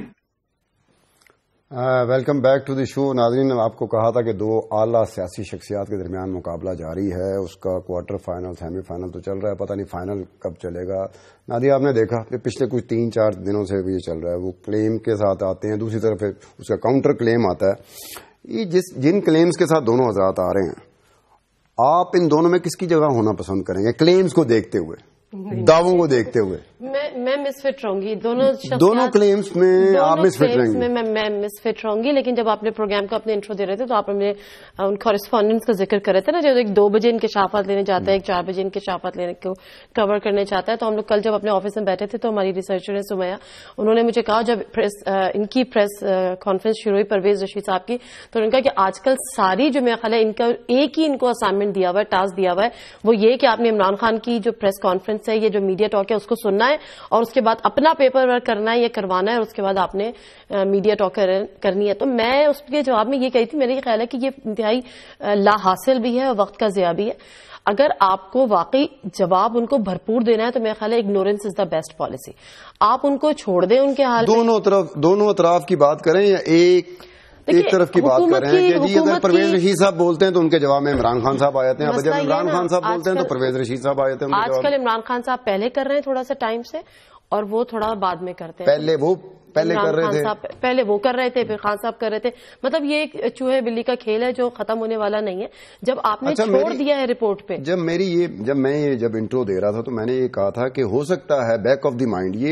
Welcome back to the show. नाज़रीन, आपको कहा था कि दो आला सियासी शख्सियात के दरमियान मुकाबला जारी है, उसका क्वार्टर फाइनल सेमी फाइनल तो चल रहा है, पता नहीं फाइनल कब चलेगा। नादिया, आपने देखा कि पिछले कुछ तीन चार दिनों से भी ये चल रहा है, वो क्लेम के साथ आते हैं, दूसरी तरफ उसका काउंटर क्लेम आता है। ये जिस जिन क्लेम्स के साथ दोनों हजरात आ रहे हैं, आप इन दोनों में किसकी जगह होना पसंद करेंगे क्लेम्स को देखते हुए, दावों को देखते हुए?
मैं मैं मिसफिट रहूंगी दोनों
दोनों क्लेम्स में। आप मिसफिट रहेंगे?
में मैं, मैं मिसफिट रहूंगी। लेकिन जब आपने प्रोग्राम को अपने इंट्रो दे रहे थे तो आप अपने उन कॉरेस्पॉन्डेंट्स का जिक्र कर रहे थे ना, जो एक दो बजे इनके शाफात लेने जाता है, एक चार बजे इनके शाफात लेने को कवर करने चाहता है। तो हम लोग कल जब अपने ऑफिस में बैठे थे तो हमारी रिसर्चर है सुमैया, उन्होंने मुझे कहा जब प्रेस इनकी प्रेस कॉन्फ्रेंस शुरू हुई परवेज रशीद साहब की, तो उन्होंने कहा कि आजकल सारी जो मेरा ख्याल है इनका एक ही इनको असाइनमेंट दिया हुआ है, टास्क दिया हुआ है, वो ये कि आपने इमरान खान की जो प्रेस कॉन्फ्रेंस है, ये जो मीडिया टॉक है, उसको सुनना है और उसके बाद अपना पेपर वर्क करना है, ये करवाना है और उसके बाद आपने आ, मीडिया टॉक कर, करनी है। तो मैं उसके जवाब में ये कही थी, मेरा ख्याल है कि ये इंतहाई ला हासिल भी है और वक्त का ज़िया भी है। अगर आपको वाकई जवाब उनको भरपूर देना है तो मेरा ख्याल है ignorance is the best policy. आप उनको छोड़ दें उनके हाल में।
दोनों तरफ दोनों अतराफ की बात करें या एक एक तरफ की बात कर रहे हैं कि जी अगर परवेज रशीद साहब बोलते हैं तो उनके जवाब में इमरान खान साहब आ जाते हैं, जब इमरान खान साहब बोलते हैं तो परवेज रशीद साहब आ जाते हैं।
आजकल इमरान खान साहब पहले कर रहे हैं थोड़ा सा टाइम से और वो थोड़ा बाद में करते हैं।
पहले वो पहले कर रहे थे
पहले वो कर रहे थे, फिर खान साहब कर रहे थे। मतलब ये एक चूहे बिल्ली का खेल है जो खत्म होने वाला नहीं है। जब आपने अच्छा, छोड़ दिया है रिपोर्ट पे,
जब मेरी ये जब मैं ये जब इंट्रो दे रहा था तो मैंने ये कहा था कि हो सकता है बैक ऑफ द माइंड ये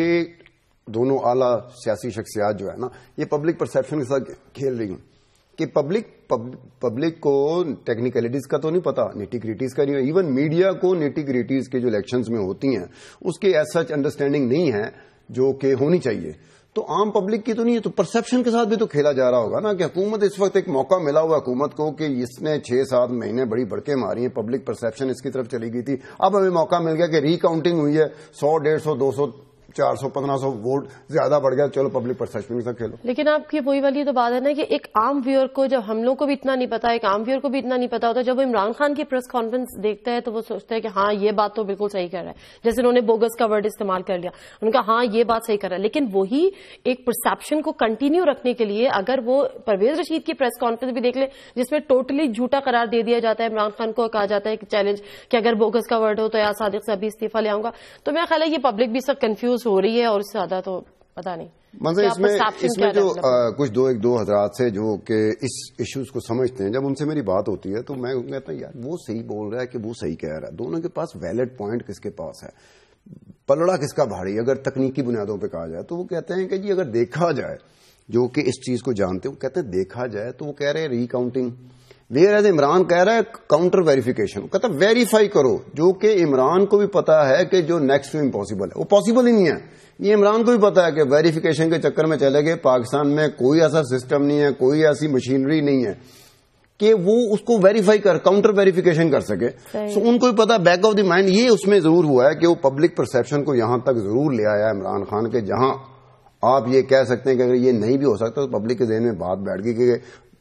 दोनों आला सियासी शख्सियात जो है ना, ये पब्लिक परसेप्शन के साथ खेल रही हैं कि पब्लिक पब्लिक को टेक्निकलिटीज का तो नहीं पता, निटी-ग्रिटीज का नहीं, इवन मीडिया को निटी-ग्रिटीज के जो इलेक्शंस में होती हैं उसकी एज सच अंडरस्टैंडिंग नहीं है जो कि होनी चाहिए। तो आम पब्लिक की तो नहीं है, तो परसेप्शन के साथ भी तो खेला जा रहा होगा ना कि हुकूमत इस वक्त एक मौका मिला हुआ हुकूमत को कि इसने छह सात महीने बड़ी बड़के मारी हैं, पब्लिक परसेप्शन इसकी तरफ चली गई थी, अब हमें मौका मिल गया कि रिकाउंटिंग हुई है, सौ डेढ़ सौ दो सौ चार सौ पंद्रह सौ वोट ज्यादा बढ़ गया, चलो पब्लिक परसेप्शन के साथ खेलो।
लेकिन आपकी वही वाली तो बात है ना कि एक आम व्यूअर को, जब हम लोग को भी इतना नहीं पता, एक आम व्यूअर को भी इतना नहीं पता होता, जब वो इमरान खान की प्रेस कॉन्फ्रेंस देखता है तो वो सोचता है कि हाँ ये बात तो बिल्कुल सही कर रहा है, जैसे उन्होंने बोगस का वर्ड इस्तेमाल कर लिया, उनका हाँ ये बात सही कर रहा है। लेकिन वही एक परसेप्शन को कंटिन्यू रखने के लिए अगर वो परवेज रशीद की प्रेस कॉन्फ्रेंस भी देख ले जिसमें टोटली झूठा करार दे दिया जाता है, इमरान खान को कहा जाता है कि चैलेंज कि अगर बोगस का वर्ड हो तो या सादिक से अभी इस्तीफा ले आऊंगा, तो मेरा ख्याल है ये पब्लिक भी सब कंफ्यूज हो रही है और ज्यादा तो पता नहीं।
मतलब इसमें इसमें जो आ, कुछ दो एक दो हजरात से जो कि इस इश्यूज को समझते हैं, जब उनसे मेरी बात होती है तो मैं कहता हूँ यार वो सही बोल रहा है कि वो सही कह रहा है, दोनों के पास वैलिड पॉइंट किसके पास है, पलड़ा किसका भारी, अगर तकनीकी बुनियादों पर कहा जाए तो वो कहते हैं कि जी अगर देखा जाए, जो कि इस चीज को जानते हैं, वो कहते हैं देखा जाए तो वो कह रहे हैं रिकाउंटिंग, वेयर एज इमरान कह रहा है काउंटर वेरिफिकेशन, कहता है वेरीफाई करो, जो कि इमरान को भी पता है कि जो नेक्स्ट टू इम्पॉसिबल है वो पॉसिबल ही नहीं है। ये इमरान को भी पता है कि वेरिफिकेशन के चक्कर में चले गए, पाकिस्तान में कोई ऐसा सिस्टम नहीं है, कोई ऐसी मशीनरी नहीं है कि वो उसको वेरीफाई कर काउंटर वेरिफिकेशन कर सके। सो उनको भी पता, बैक ऑफ द माइंड ये उसमें जरूर हुआ है कि वो पब्लिक परसेप्शन को यहां तक जरूर ले आया इमरान खान के, जहां आप ये कह सकते हैं कि अगर ये नहीं भी हो सकता तो पब्लिक के ज़हन में बात बैठ गई कि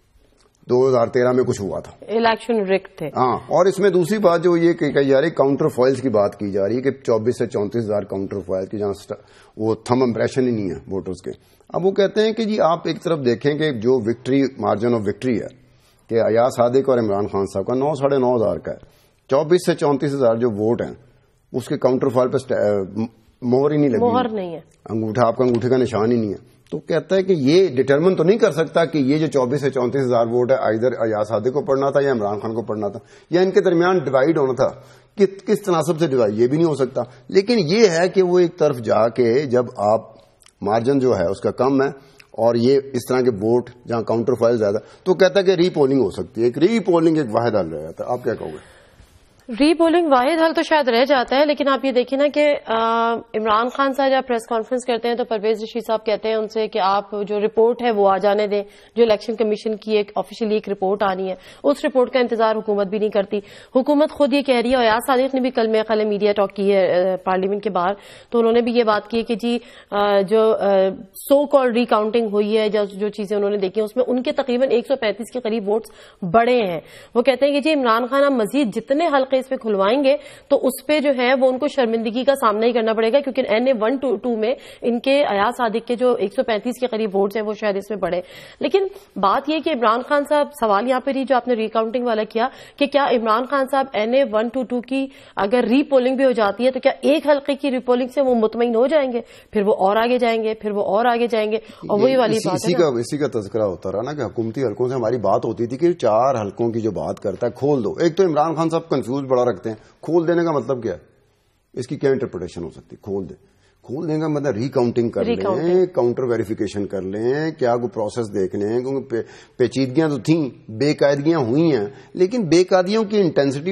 दो हजार तेरह में कुछ हुआ था,
इलेक्शन रिग्ड थे।
हाँ, और इसमें दूसरी बात जो ये कही जा रही काउंटर फॉइल्स की बात की जा रही है कि चौबीस से चौंतीस हजार काउंटर फॉइल की, जहां वो थम इम्प्रेशन ही नहीं है वोटर्स के। अब वो कहते हैं कि जी आप एक तरफ देखें कि जो विक्ट्री मार्जिन ऑफ विक्ट्री है कि अयाज सादिक और इमरान खान साहब का नौ साढ़े नौ हजार का है, चौबीस से चौंतीस हजार जो वोट हैं उसके काउंटर फॉइल पर मोहर ही नहीं लगी,
मोहर नहीं है,
अंगूठा आपका अंगूठे का निशान ही नहीं है, तो कहता है कि ये डिटरमिन तो नहीं कर सकता कि ये जो चौबीस से चौंतीस हजार वोट है इधर अयाज सादिक को पढ़ना था या इमरान खान को पढ़ना था या इनके दरमियान डिवाइड होना था, कि किस तनासब से डिवाइड, ये भी नहीं हो सकता। लेकिन ये है कि वो एक तरफ जाके जब आप मार्जिन जो है उसका कम है और ये इस तरह के वोट जहां काउंटर फाइल ज्यादा, तो कहता है कि रीपोलिंग हो सकती है। एक रीपोलिंग एक वाहिद हल रह जाता है, आप क्या कहोगे?
रीपोलिंग वाहिद हल तो शायद रह जाता है, लेकिन आप ये देखिए ना कि इमरान खान साहब जब प्रेस कॉन्फ्रेंस करते हैं तो परवेज रशीद साहब कहते हैं उनसे कि आप जो रिपोर्ट है वो आ जाने दें, जो इलेक्शन कमीशन की एक ऑफिशियली एक रिपोर्ट आनी है, उस रिपोर्ट का इंतजार हुकूमत भी नहीं करती। हुकूमत खुद ये कह रही है, और अयाज सादिक ने भी कल मेरे ख्याल मीडिया टॉक की है पार्लियामेंट के बाहर, तो उन्होंने भी ये बात की है कि जी जो सो कॉल्ड रिकाउंटिंग हुई है, जो चीजें उन्होंने देखी उसमें उनके तकरीबन एक सौ पैंतीस के करीब वोट्स बढ़े हैं। वो कहते हैं कि जी इमरान खान अब मजीद जितने हल्के इस पे खुलवाएंगे तो उस पे जो है वो उनको शर्मिंदगी का सामना ही करना पड़ेगा, क्योंकि N A one two two में इनके अयाज सादिक के जो एक सौ पैंतीस के करीब वोट्स हैं वो शायद इसमें बढ़े। लेकिन बात यह कि इमरान खान साहब, सवाल यहां पर ही जो आपने रिकाउंटिंग वाला किया कि क्या इमरान खान साहब N A one two two की अगर रीपोलिंग भी हो जाती है तो क्या एक हल्के की रीपोलिंग से वो मुतमईन हो जाएंगे, फिर वो और आगे जाएंगे, फिर वो और आगे जाएंगे, और वही वाली बात
इसी का इसी का तज़किरा होता रहा ना कि हुकूमती हल्कों से हमारी बात होती थी कि चार हल्कों की जो बात करता है खोल दो। एक तो इमरान खान साहब कंफ्यूज बड़ा रखते हैं, खोल देने का मतलब क्या है, इसकी क्या इंटरप्रिटेशन हो सकती है? खोल दे, खोल देने का मतलब रिकाउंटिंग कर लें, काउंटर वेरिफिकेशन कर लें, क्या कोई प्रोसेस देख लें, क्योंकि पेचीदगियां तो थी, बेकायदगियां हुई हैं, लेकिन बेकायदियों की इंटेंसिटी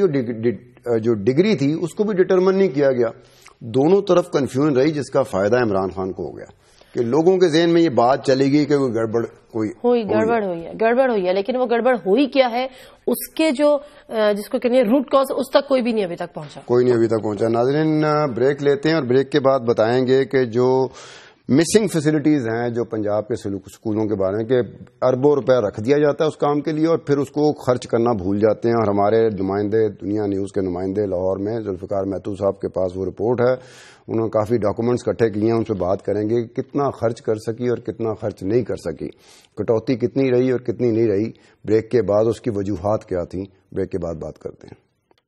और जो डिग्री थी उसको भी डिटरमिन नहीं किया गया। दोनों तरफ कंफ्यूजन रही, जिसका फायदा इमरान खान को हो गया कि लोगों के ज़हन में ये बात चलेगी कि कोई गड़बड़ कोई
हुई गड़बड़ हुई है, गड़बड़ हुई है, लेकिन वो गड़बड़ हुई क्या है, उसके जो जिसको कहते हैं रूट कॉज, उस तक कोई भी नहीं अभी तक पहुंचा,
कोई नहीं अभी तक पहुंचा। नाज़रीन, ब्रेक लेते हैं और ब्रेक के बाद बताएंगे कि जो मिसिंग फैसिलिटीज हैं जो पंजाब के स्कूलों के बारे में, कि अरबों रुपया रख दिया जाता है उस काम के लिए और फिर उसको खर्च करना भूल जाते हैं। और हमारे नुमाइंदे, दुनिया न्यूज़ के नुमाइंदे लाहौर में जुल्फ़िकार महतूब साहब के पास वो रिपोर्ट है, उन्होंने काफ़ी डॉक्यूमेंट्स इकट्ठे किए हैं, उन पर बात करेंगे कितना खर्च कर सकी और कितना खर्च नहीं कर सकी, कटौती कितनी रही और कितनी नहीं रही। ब्रेक के बाद उसकी वजूहात क्या थी, ब्रेक के बाद बात करते हैं।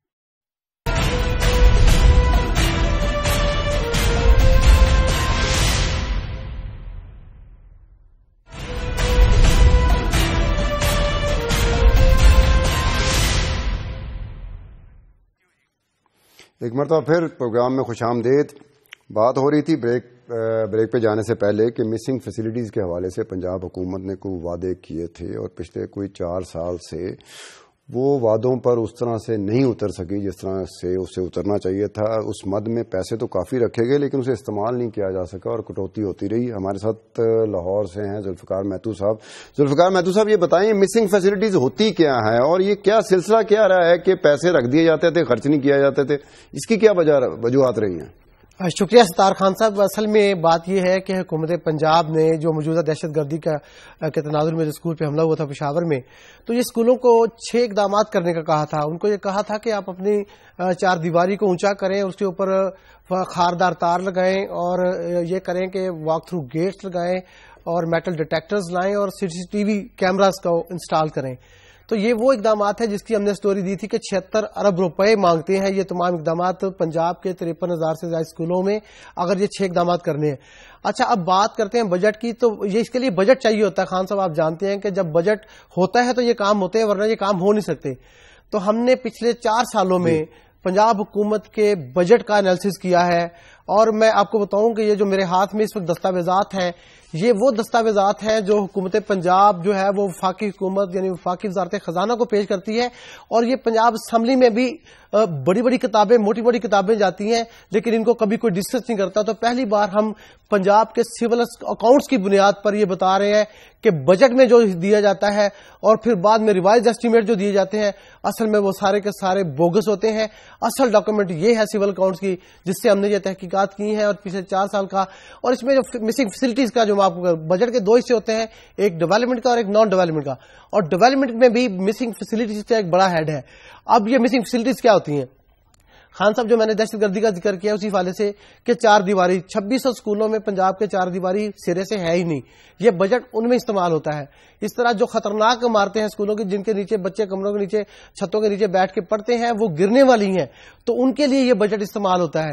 एक मरतबा फिर प्रोग्राम में खुशामदीद। बात हो रही थी ब्रेक ब्रेक पे जाने से पहले कि मिसिंग फैसिलिटीज़ के हवाले से पंजाब हुकूमत ने कोई वादे किए थे और पिछले कोई चार साल से वो वादों पर उस तरह से नहीं उतर सकी जिस तरह से उसे उतरना चाहिए था। उस मद में पैसे तो काफ़ी रखे गए लेकिन उसे इस्तेमाल नहीं किया जा सका और कटौती होती रही। हमारे साथ लाहौर से हैं जुल्फ़िकार महतूब साहब। जुल्फ़िकार महतूब साहब, ये बताएं मिसिंग फैसिलिटीज़ होती क्या है और ये क्या सिलसिला क्या रहा है कि पैसे रख दिए जाते थे, खर्च नहीं किया जाते थे, इसकी क्या वजूहात रही हैं?
शुक्रिया सतार खान साहब। असल में बात यह है कि हुकूमत पंजाब ने जो मौजूदा दहशत गर्दी का के तनाजुर में जो स्कूल पे हमला हुआ था पेशावर में, तो ये स्कूलों को छह इकदाम करने का कहा था। उनको ये कहा था कि आप अपनी चार दीवारी को ऊंचा करें, उसके ऊपर खारदार तार लगाएं और ये करें कि वॉक थ्रू गेट्स लगाएं और मेटल डिटेक्टर्स लाएं और सीसीटीवी कैमरास को इंस्टॉल करें। तो ये वो इकदाम है जिसकी हमने स्टोरी दी थी कि छिहत्तर अरब रुपए मांगते हैं ये तमाम इकदाम पंजाब के तिरपन हजार से ज्यादा स्कूलों में, अगर ये छह इकदाम करने हैं। अच्छा, अब बात करते हैं बजट की। तो ये इसके लिए बजट चाहिए होता है। खान साहब, आप जानते हैं कि जब बजट होता है तो ये काम होते हैं, वरना ये काम हो नहीं सकते। तो हमने पिछले चार सालों में पंजाब हुकूमत के बजट का एनालिसिस किया है और मैं आपको बताऊं कि ये जो मेरे हाथ में इस वक्त दस्तावेजात हैं, ये वो दस्तावेजात हैं जो हुकूमत पंजाब जो है वो वफाकी हुकूमत यानी वफाकी वजारत खजाना को पेश करती है। और ये पंजाब असम्बली में भी बड़ी बड़ी किताबें, मोटी मोटी किताबें जाती हैं, लेकिन इनको कभी कोई डिस्कस नहीं करता। तो पहली बार हम पंजाब के सिविल अकाउंट्स की बुनियाद पर यह बता रहे हैं कि बजट में जो दिया जाता है और फिर बाद में रिवाइज एस्टीमेट जो दिए जाते हैं, असल में वो सारे के सारे बोगस होते हैं। असल डॉक्यूमेंट ये है सिविल अकाउंट्स की, जिससे हमने ये तहकीकात की है और पिछले चार साल का। और इसमें जो मिसिंग फैसिलिटीज का जो आपको बजट के दो हिस्से होते हैं, एक डेवलपमेंट का और एक नॉन डेवलपमेंट का, और डेवलपमेंट में भी मिसिंग फैसिलिटीज का एक बड़ा हेड है। अब ये मिसिंग फैसिलिटीज क्या होती हैं? खान साहब, जो मैंने दहशतगर्दी का जिक्र किया उसी वाले से कि चार दीवारी छब्बीस सौ स्कूलों में पंजाब के चार दीवारी सिरे से है ही नहीं, ये बजट उनमें इस्तेमाल होता है। इस तरह जो खतरनाक इमारतें हैं स्कूलों की, जिनके नीचे बच्चे कमरों के नीचे, छतों के नीचे बैठ के पढ़ते हैं, वो गिरने वाली हैं, तो उनके लिए ये बजट इस्तेमाल होता है।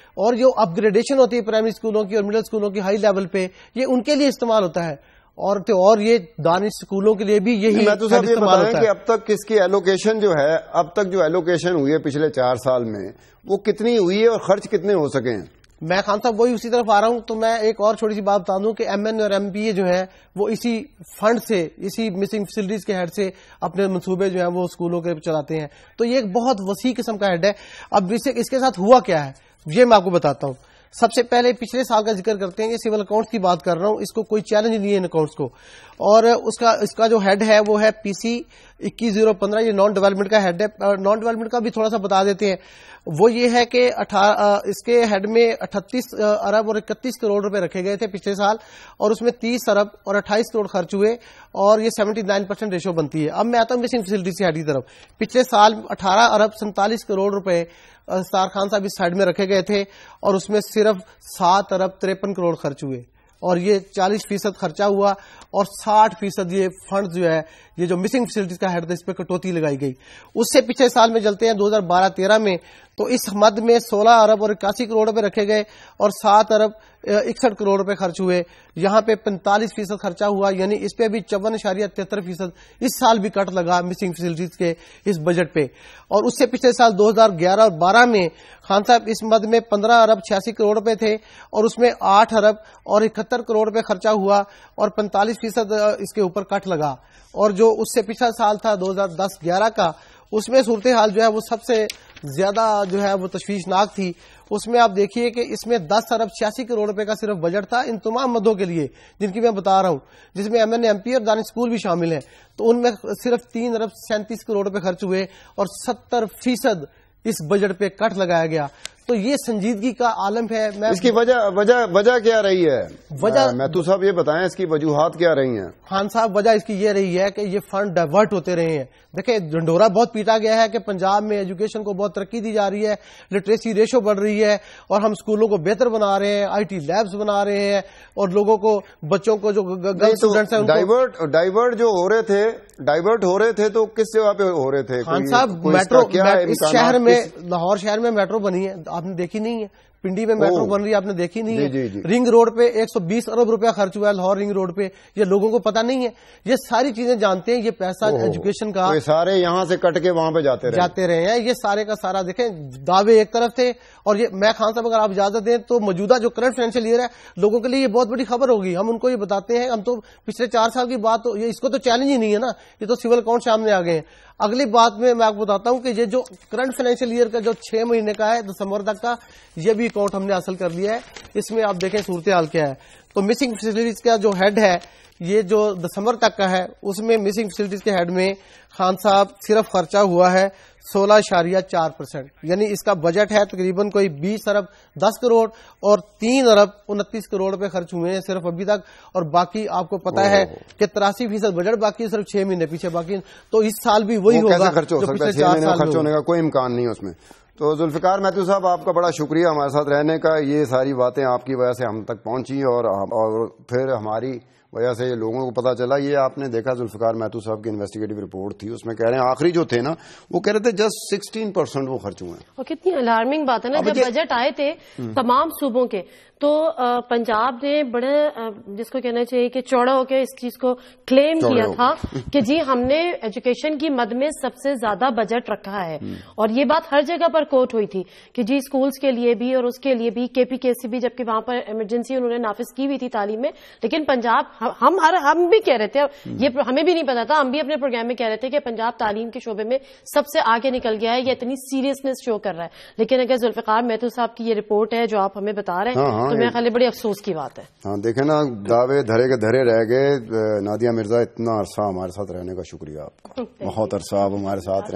اور جو اپ گریڈیشن ہوتی ہے پرائمری اسکولوں کی اور مڈل اسکولوں کی ہائی لیول پہ، یہ ان کے لیے استعمال ہوتا ہے، اور تو اور یہ دانش اسکولوں کے لیے بھی یہی استعمال ہوتا ہے.
کہ اب تک کس کی ایلوکیشن جو ہے، اب تک جو ایلوکیشن ہوئی ہے پچھلے چار سال میں، وہ کتنی ہوئی ہے اور خرچ کتنے ہو سکے ہیں؟
میں خان صاحب وہی اسی طرف آ رہا ہوں. تو میں ایک اور چھوٹی سی بات بتا دوں کہ ایم این اور ایم پی اے جو ہیں وہ اسی فنڈ سے، اسی مسنگ فیسلٹیز کے ہیڈ سے اپنے منصوبے جو ہیں وہ اسکولوں کے چلاتے ہیں. تو یہ ایک بہت وسیع قسم کا ہیڈ ہے. اب اس کے ساتھ ہوا کیا ہے یہ میں آپ کو بتاتا ہوں. سب سے پہلے پچھلے سال کا ذکر کرتے ہیں. یہ سول اکاؤنٹس کی بات کر رہا ہوں، اس کو کوئی چیلنج نہیں ہے ان اکاؤنٹس کو. اور اس کا اس کا جو ہیڈ ہے وہ ہے پی سی اکیس زیرو پندرہ. یہ نان ڈیولپمنٹ کا ہیڈ ہے. نان ڈیولپمنٹ کا بھی تھوڑا سا بتا دیتے ہیں. وہ یہ ہے کہ اس کے ہیڈ میں اٹھتیس ارب اور اکتیس کروڑ روپے رکھے گئے تھے پچھلے سال، اور اس میں تیس ارب اور اٹھائیس کروڑ خرچ ہوئے، اور یہ سیونٹی نائن پرسینٹ ریشو بنتی ہے. اب میں آتا ہوں مسنگ فیسلٹی سے ہیڈ کی طرف. پچھلے سال اٹھارہ ارب سینتالیس کروڑ روپے ستار خان صاحب اس سائڈ میں رکھے گئے تھے، اور اس میں صرف سات ارب تریپن کروڑ خرچ ہوئے، اور یہ چالیس فیصد خرچہ ہوا، اور ساٹھ فیصد یہ فنڈ جو ہے یہ جو مسنگ فیسلٹیز کا ہیڈ تھا اس پہ کٹوتی لگائی گئی. اس سے پچھلے سال میں چلتے ہیں دو ہزار بارہ تیرہ میں، تو اس مد میں سولہ ارب اور اکاسی کروڑ روپے رکھے گئے، اور سات ارب اکسٹھ کروڑ روپے خرچ ہوئے. یہاں پہ پینتالیس فیصد خرچہ ہوا، یعنی اس پہ بھی چون اشاریہ تہتر فیصد اس سال بھی کٹ لگا مسنگ فیسلٹیز کے اس بجٹ پہ. اور اس سے پچھلے سال دو ہزار گیارہ اور بارہ میں خان صاحب اس مد میں پندرہ ارب چھیاسی کروڑ روپے تھے، اور اس میں آٹھ ارب اور اکہتر کروڑ روپے خرچہ ہوا، اور پینتالیس فیصد اس کے اوپر کٹ لگا. اور جو اس سے پچھلا سال تھا دو ہزار دس گیارہ کا، اس میں صورتحال جو ہے وہ سب سے زیادہ جو ہے وہ تشویشناک تھی. اس میں آپ دیکھیے کہ اس میں دس ارب چھیاسی کروڑ روپے کا صرف بجٹ تھا ان تمام مدوں کے لیے جن کی میں بتا رہا ہوں، جس میں ایم این ایم پی اور دانش اسکول بھی شامل ہیں. تو ان میں صرف تین ارب سینتیس کروڑ روپے خرچ ہوئے، اور ستر فیصد اس بجٹ پہ کٹ لگایا گیا. تو یہ سنجیدگی کا عالم ہے. میں
اس کی وجہ وجہ وجہ کیا رہی ہے؟
وجہ
میتھو صاحب یہ بتائیں اس کی وجوہات کیا رہی ہیں؟
خان صاحب وجہ اس کی یہ رہی ہے کہ یہ فنڈ ڈائیورٹ ہوتے رہے ہیں. دیکھیں ڈنڈورا بہت پیٹا گیا ہے کہ پنجاب میں ایجوکیشن کو بہت ترقی دی جا رہی ہے، لٹریسی ریشو بڑھ رہی ہے، اور ہم اسکولوں کو بہتر بنا رہے ہیں، آئی ٹی لیبس بنا رہے ہیں، اور لوگوں کو بچوں کو جو گرل اسٹوڈنٹس ہیں
ڈائیورٹ ڈائیورٹ جو ہو رہے تھے ڈائیورٹ ہو رہے تھے تو کس جگہ پہ ہو رہے تھے؟
خان صاحب میٹرو اس شہر میں، لاہور شہر میں میٹرو بنی ہے، آپ نے دیکھی نہیں ہے. پنڈی میں میٹرو بن رہی ہے، آپ نے دیکھی نہیں ہے.
جی جی.
رنگ روڈ پہ ایک سو بیس ارب روپیہ خرچ ہوا ہے لاہور رنگ روڈ پہ. یہ لوگوں کو پتا نہیں ہے. یہ ساری چیزیں جانتے ہیں. یہ پیسہ ایجوکیشن کا
سارے یہاں سے کٹ کے وہاں پہ جاتے رہے
جاتے رہے ہیں. یہ سارے کا سارا دیکھیں دعوے ایک طرف تھے. اور یہ میں خان صاحب اگر آپ اجازت دیں تو موجودہ جو کرنٹ فائنینشیل ایئر ہے لوگوں کے لیے یہ بہت بڑی خبر ہوگی. ہم ان کو یہ بتاتے ہیں، ہم تو پچھلے چار سال کی بات، اس کو تو چیلنج ہی نہیں ہے نا، یہ تو سول اکاؤنٹ سامنے آ گئے ہیں. اگلی بات میں میں آپ کو بتاتا ہوں کہ یہ جو کرنٹ فائنینشیل ایئر کا جو چھ مہینے کا ہے دسمبر تک کا، یہ بھی اکاؤنٹ ہم نے حاصل کر لیا ہے. اس میں آپ دیکھیں صورتحال کیا ہے. تو مسنگ فیسلٹیز کا جو ہیڈ ہے یہ جو دسمبر تک کا ہے، اس میں مسنگ فیسلٹیز کے ہیڈ میں خان صاحب صرف خرچہ ہوا ہے سولہ اشاریہ چار پرسینٹ. یعنی اس کا بجٹ ہے تقریباً کوئی بیس ارب دس کروڑ، اور تین ارب انتیس کروڑ روپے خرچ ہوئے ہیں صرف ابھی تک. اور باقی آپ کو پتا ہے کہ تراسی فیصد بجٹ باقی صرف چھ مہینے پیچھے باقی. تو اس سال بھی وہی ہوگا
خرچ ہو سکتا ہے، چھ مہینے خرچ ہونے کا کوئی امکان نہیں ہے اس میں. تو ذوالفقار میتھو صاحب آپ کا بڑا شکریہ ہمارے ساتھ رہنے کا. یہ ساری باتیں آپ کی وجہ سے ہم تک پہنچی، اور اور پھر ہماری وجہ سے لوگوں کو پتا چلا. یہ آپ نے دیکھا ذوالفقار میتھو صاحب کی انویسٹیگیٹو رپورٹ تھی، اس میں کہہ رہے ہیں آخری جو تھے نا وہ کہہ رہے تھے جسٹ سکسٹین پرسینٹ وہ خرچ ہوئے ہیں.
اور کتنی الارمنگ بات ہے نا، جب بجٹ آئے تھے تمام صوبوں کے تو پنجاب نے بڑے جس کو کہنا چاہیے کہ چوڑا ہو کے اس چیز کو کلیم کیا تھا کہ جی ہم نے ایجوکیشن کی مد میں سب سے زیادہ بجٹ رکھا ہے. اور یہ بات ہر جگہ پر کوٹ ہوئی تھی کہ جی اسکولز کے لیے بھی اور اس کے لیے بھی کے پی کے سی بھی، جبکہ وہاں پر ایمرجنسی انہوں نے نافذ کی ہوئی تھی تعلیم میں. لیکن پنجاب ہم ہر ہم بھی کہہ رہے تھے، یہ ہمیں بھی نہیں پتا تھا، ہم بھی اپنے پروگرام میں کہہ رہے تھے کہ پنجاب تعلیم کے شعبے میں سب سے آگے نکل گیا ہے، یہ اتنی سیریسنس شو کر رہا ہے. لیکن اگر ذوالفقار میتھو صاحب کی یہ رپورٹ ہے جو آپ ہمیں بتا رہے ہیں تو میرے خیال بڑی افسوس کی بات ہے.
ہاں دیکھیں نا، دعوے دھرے کے دھرے رہ گئے. نادیہ مرزا اتنا عرصہ ہمارے ساتھ رہنے کا شکریہ آپ کا، بہت عرصہ آپ ہمارے ساتھ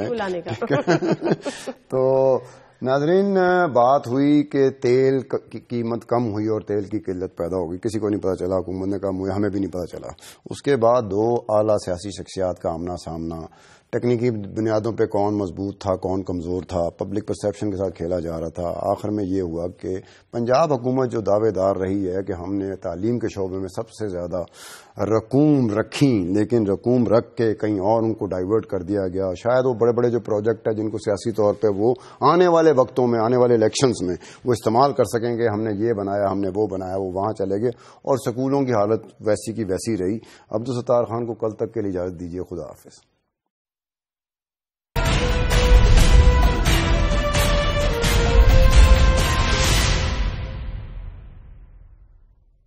رہے. تو ناظرین، بات ہوئی کہ تیل کی قیمت کم ہوئی اور تیل کی قلت پیدا ہوگی. کسی کو نہیں پتا چلا، حکومت نے کم ہوئی، ہمیں بھی نہیں پتا چلا. اس کے بعد دو اعلیٰ سیاسی شخصیات کا آمنا سامنا، ٹیکنیکی بنیادوں پہ کون مضبوط تھا کون کمزور تھا، پبلک پرسیپشن کے ساتھ کھیلا جا رہا تھا. آخر میں یہ ہوا کہ پنجاب حکومت جو دعوے دار رہی ہے کہ ہم نے تعلیم کے شعبے میں سب سے زیادہ رقوم رکھی، لیکن رقوم رکھ کے کہیں اور ان کو ڈائیورٹ کر دیا گیا. شاید وہ بڑے بڑے جو پروجیکٹ ہیں جن کو سیاسی طور پہ وہ آنے والے وقتوں میں آنے والے الیکشنز میں وہ استعمال کر سکیں گے. ہم نے یہ بنایا, ہم نے وہ بنایا, وہ وہاں چلے گئے اور سکولوں کی حالت ویسی کی ویسی رہی. عبدالستار خان کو کل تک کے لیے اجازت دیجیے. خدا حافظ.